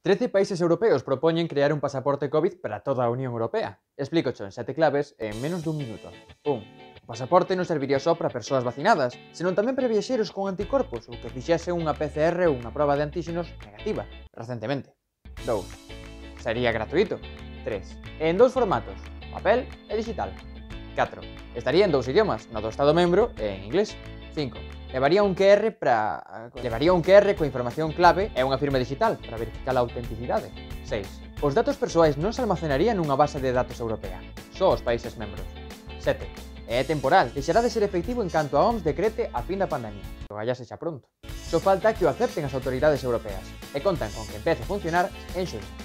13 países europeos propoñen crear un pasaporte COVID para toda a Unión Europea. Explícocho en 7 claves en menos dun minuto. 1. O pasaporte non serviría só para persoas vacinadas, senón tamén para viaxeiros con anticorpos ou que fixesen unha PCR ou unha proba de antíxenos negativa, recentemente. 2. Sería gratuito. 3. En dous formatos, papel e digital. 4. Estaría en dous idiomas, no do Estado membro e en inglés. 5. Levaría un QR coa información clave e unha firma digital para verificar a autenticidade. 6. Os datos persoais non se almacenarían nunha base de datos europea, só os países membros. 7. É temporal, deixará de ser efectivo en canto a OMS decrete a fin da pandemia. Que vayase xa pronto. Só falta que o acepten as autoridades europeas e contan con que empece a funcionar en xullo.